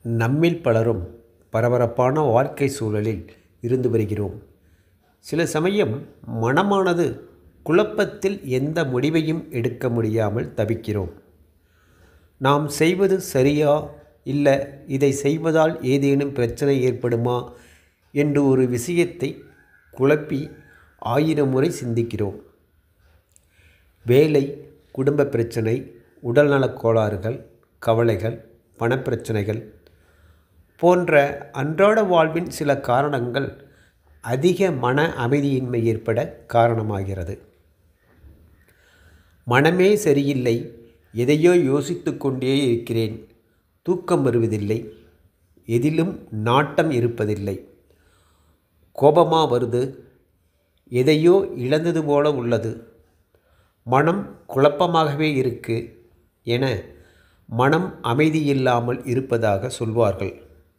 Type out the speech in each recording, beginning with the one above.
நம்மில் பலரும் பரபரப்பான வாழ்க்கை சூழலில் இருந்து வருகிறோம். சில சமயம் மனமானது குழப்பத்தில் எந்த முடிவையும் எடுக்க முடியாமல் தவிக்கிறோம். நாம் செய்வது சரியா, இல்லை இதை செய்வதால் ஏதேனும் பிரச்சனை ஏற்படுமா என்று ஒரு விஷயத்தை குழப்பி 1000 முறை சிந்திக்கிறோம். வேலை, குடும்ப பிரச்சனை, உடல்நலக் கோளாறுகள், கவலைகள், பணப்பிரச்சனைகள் போன்ற அன்றாட வாழ்வின் சில காரணங்கள் அதிக மன அமைதியின்மை ஏற்பட காரணமாகிறது. மனமே சரியில்லை, எதையோ யோசித்து கொண்டே இருக்கிறேன், தூக்கம் வருவதில்லை, எதிலும் நாட்டம் இருப்பதில்லை, கோபமாக வருது, எதையோ இழந்தது போல உள்ளது, மனம் குழப்பமாகவே இருக்கு என மனம் அமைதியில்லாமல் இருப்பதாக சொல்வார்கள்.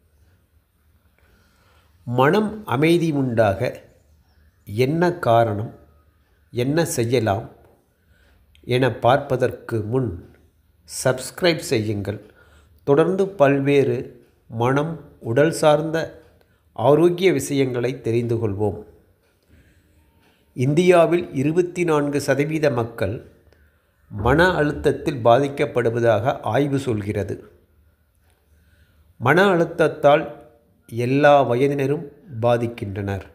மனம் அமைதி உண்டாக என்ன காரணம், என்ன செய்யலாம் என பார்ப்பதற்கு முன் சப்ஸ்கிரைப் செய்யுங்கள். தொடர்ந்து பல்வேறு மனம், உடல் சார்ந்த ஆரோக்கிய விஷயங்களை தெரிந்து கொள்வோம். இந்தியாவில் 24% மக்கள் மன அழுத்தத்தில் பாதிக்கப்படுவதாக ஆய்வு சொல்கிறது. மன அழுத்தத்தால் எல்லா வயதினரும் பாதிக்கின்றனர்.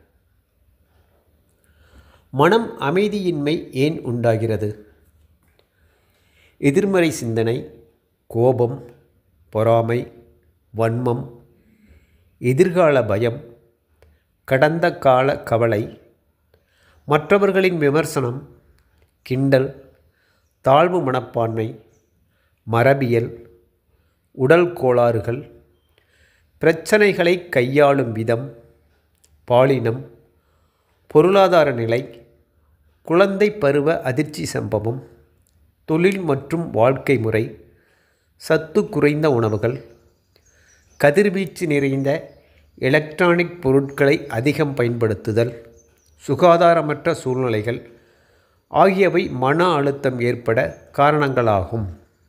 மனம் அமைதியின்மை ஏன் உண்டாகிறது? எதிர்மறை சிந்தனை, கோபம், பொறாமை, வன்மம், எதிர்கால பயம், கடந்த கால கவலை, மற்றவர்களின் விமர்சனம், கிண்டல், தாழ்வு மனப்பான்மை, மரபியல், உடல் கோளாறுகள், பிரச்சனைகளை கையாளும் விதம், பாலினம், பொருளாதார நிலை, குழந்தை பருவ அதிர்ச்சி சம்பவம், தொழில் மற்றும் வாழ்க்கை முறை, சத்து குறைந்த உணவுகள், கதிர்வீச்சு நிறைந்த எலக்ட்ரானிக் பொருட்களை அதிகம் பயன்படுத்துதல், சுகாதாரமற்ற சூழ்நிலைகள் ஆகியவை மன அழுத்தம் ஏற்பட காரணங்களாகும்.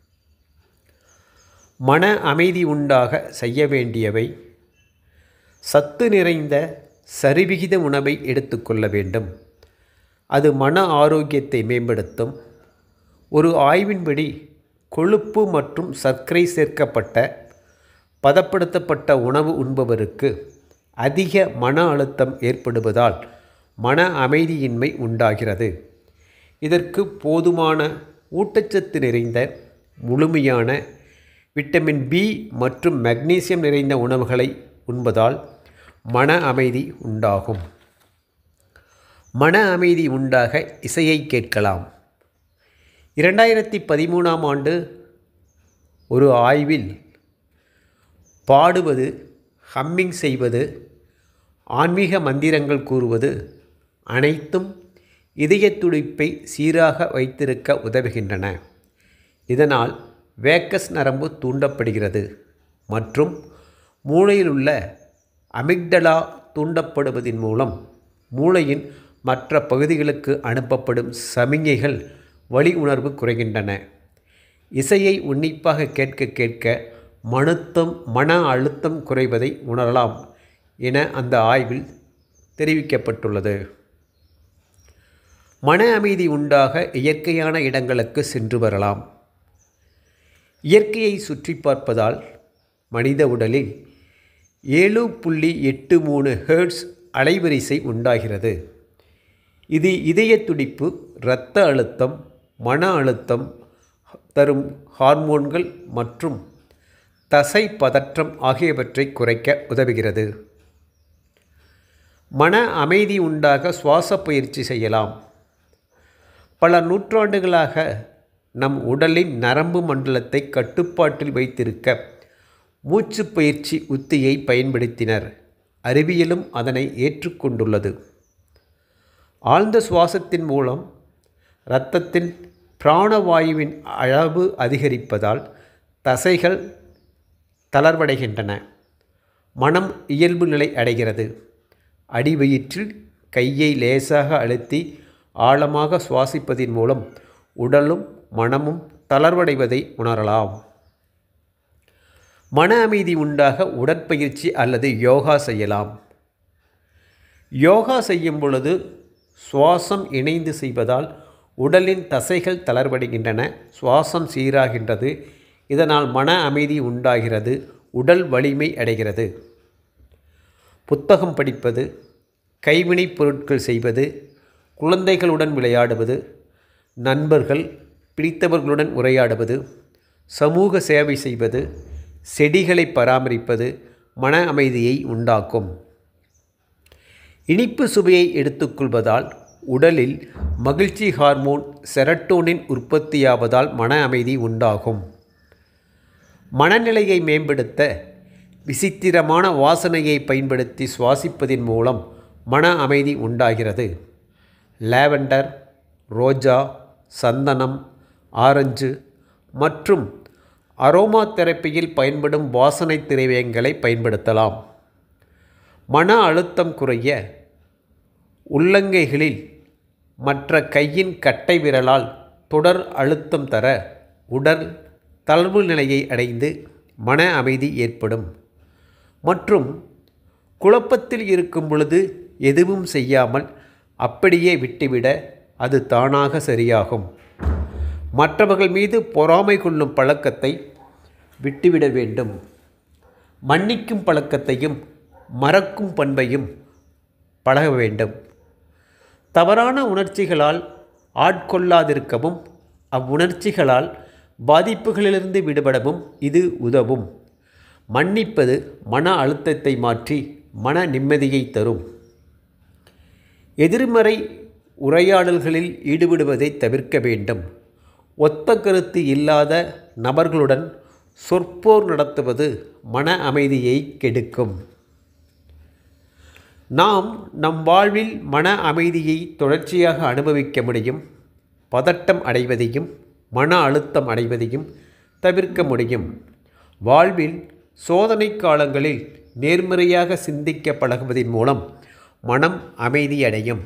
மன அமைதி உண்டாக செய்ய வேண்டியவை: சத்து நிறைந்த சரிவிகித உணவை எடுத்துக்கொள்ள வேண்டும். அது மன ஆரோக்கியத்தை மேம்படுத்தும். ஒரு ஆய்வின்படி கொழுப்பு மற்றும் சர்க்கரை சேர்க்கப்பட்ட பதப்படுத்தப்பட்ட உணவு உண்பவருக்கு அதிக மன அழுத்தம் ஏற்படுவதால் மன அமைதியின்மை உண்டாகிறது. இதற்கு போதுமான ஊட்டச்சத்து நிறைந்த முழுமையான விட்டமின் பி மற்றும் மெக்னீசியம் நிறைந்த உணவுகளை உண்பதால் மன அமைதி உண்டாகும். மன அமைதி உண்டாக இசையை கேட்கலாம். 2013ஆம் ஆண்டு ஒரு ஆய்வில் பாடுவது, ஹம்மிங் செய்வது, ஆன்மீக மந்திரங்கள் கூறுவது அனைத்தும் இதயத் துடிப்பை சீராக வைத்திருக்க உதவுகின்றன. இதனால் வேகஸ் நரம்பு தூண்டப்படுகிறது மற்றும் மூளையில் உள்ள அமிக்டலா தூண்டப்படுவதன் மூலம் மூளையின் மற்ற பகுதிகளுக்கு அனுப்பப்படும் சமிஞைகள் வலி உணர்வு குறைகின்றன. இசையை உன்னிப்பாக கேட்க கேட்க மன அழுத்தம் குறைவதை உணரலாம் என அந்த ஆய்வில் தெரிவிக்கப்பட்டுள்ளது. மன அமைதி உண்டாக இயற்கையான இடங்களுக்கு சென்று வரலாம். இயற்கையை சுற்றி பார்ப்பதால் மனித உடலில் 7.83 ஹெர்ட்ஸ் அலைவரிசை உண்டாகிறது. இது இதய துடிப்பு, இரத்த அழுத்தம், மன அழுத்தம் தரும் ஹார்மோன்கள் மற்றும் தசை பதற்றம் ஆகியவற்றை குறைக்க உதவுகிறது. மன அமைதி உண்டாக சுவாச பயிற்சி செய்யலாம். பல நூற்றாண்டுகளாக நம் உடலின் நரம்பு மண்டலத்தை கட்டுப்பாட்டில் வைத்திருக்க மூச்சு பயிற்சி உத்தியை பயன்படுத்தினர். அறிவியலும் அதனை ஏற்றுக்கொண்டுள்ளது. ஆழ்ந்த சுவாசத்தின் மூலம் இரத்தத்தில் பிராணவாயுவின் அளவு அதிகரிப்பதால் தசைகள் தளர்வடைகின்றன. மனம் இயல்பு நிலை அடைகிறது. அடிவயிற்றில் கையை லேசாக அழுத்தி ஆழமாக சுவாசிப்பதின் மூலம் உடலும் மனமும் தளர்வடைவதை உணரலாம். மன அமைதி உண்டாக உடற்பயிற்சி அல்லது யோகா செய்யலாம். யோகா செய்யும் பொழுது சுவாசம் இணைந்து செய்வதால் உடலின் தசைகள் தளர்வடைகின்றன, சுவாசம் சீராகின்றது. இதனால் மன அமைதி உண்டாகிறது, உடல் வலிமை அடைகிறது. புத்தகம் படிப்பது, கைவினைப் பொருட்கள் செய்வது, குழந்தைகளுடன் விளையாடுவது, நண்பர்கள் பிடித்தவர்களுடன் உரையாடுவது, சமூக சேவை செய்வது, செடிகளை பராமரிப்பது மன அமைதியை உண்டாக்கும். இனிப்பு சுவையை எடுத்துக்கொள்வதால் உடலில் மகிழ்ச்சி ஹார்மோன் செரட்டோனின் உற்பத்தியாவதால் மன அமைதி உண்டாகும். மனநிலையை மேம்படுத்த விசித்திரமான வாசனையை பயன்படுத்தி சுவாசிப்பதின் மூலம் மன அமைதி உண்டாகிறது. லாவெண்டர், ரோஜா, சந்தனம், ஆரஞ்சு மற்றும் அரோமா தெரப்பியில் பயன்படும் வாசனை திரவியங்களை பயன்படுத்தலாம். மன அழுத்தம் குறைய உள்ளங்கைகளில் மற்ற கையின் கட்டை விரலால் தொடர் அழுத்தம் தர உடல் தளர்வு நிலையை அடைந்து மன அமைதி ஏற்படும். மற்றும் குழப்பத்தில் இருக்கும் பொழுது எதுவும் செய்யாமல் அப்படியே விட்டுவிட அது தானாக சரியாகும். மற்றவர்கள் மீது பொறாமை கொள்ளும் பழக்கத்தை விட்டுவிட வேண்டும். மன்னிக்கும் பழக்கத்தையும் மறக்கும் பண்பையும் பழக வேண்டும். தவறான உணர்ச்சிகளால் ஆட்கொள்ளாதிருக்கவும் அவ்வுணர்ச்சிகளால் பாதிப்புகளிலிருந்து விடுபடவும் இது உதவும். மன்னிப்பது மன அழுத்தத்தை மாற்றி மன நிம்மதியை தரும். எதிர்மறை உரையாடல்களில் ஈடுபடுவதை தவிர்க்க வேண்டும். ஒத்த கருத்து இல்லாத நபர்களுடன் சொற்போர் நடத்துவது மன அமைதியை கெடுக்கும். நாம் நம் வாழ்வில் மன அமைதியை தொடர்ச்சியாக அனுபவிக்க முடியும். பதட்டம் அடைவதையும் மன அழுத்தம் அடைவதையும் தவிர்க்க முடியும். வாழ்வில் சோதனை காலங்களில் நேர்மறையாக சிந்திக்க பழகுவதன் மூலம் மனம் அமைதியடையும்.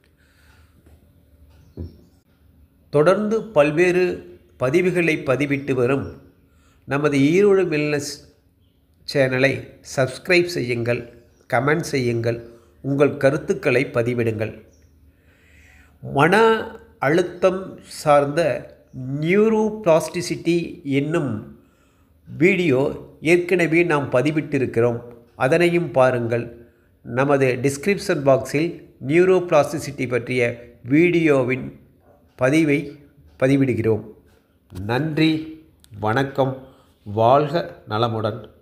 தொடர்ந்து பல்வேறு பதிவுகளை பதிவிட்டு வரும் நமது ஈரோடு வெல்னஸ் சேனலை சப்ஸ்கிரைப் செய்யுங்கள், கமெண்ட் செய்யுங்கள், உங்கள் கருத்துக்களை பதிவிடுங்கள். மன அழுத்தம் சார்ந்த நியூரோபிளாஸ்டிசிட்டி என்னும் வீடியோ ஏற்கனவே நாம் பதிவிட்டிருக்கிறோம், அதனையும் பாருங்கள். நமது டிஸ்கிரிப்ஷன் பாக்ஸில் நியூரோபிளாஸ்டிசிட்டி பற்றிய வீடியோவின் பதிவை பதிவிடுகிறோம். நன்றி, வணக்கம், வாழ்க நலமுடன்.